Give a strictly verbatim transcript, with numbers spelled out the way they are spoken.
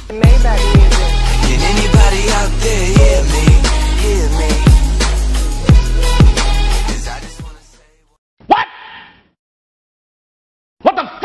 Maybach music. Can anybody out there hear me? Hear me? 'Cause I just wanna say What? What the f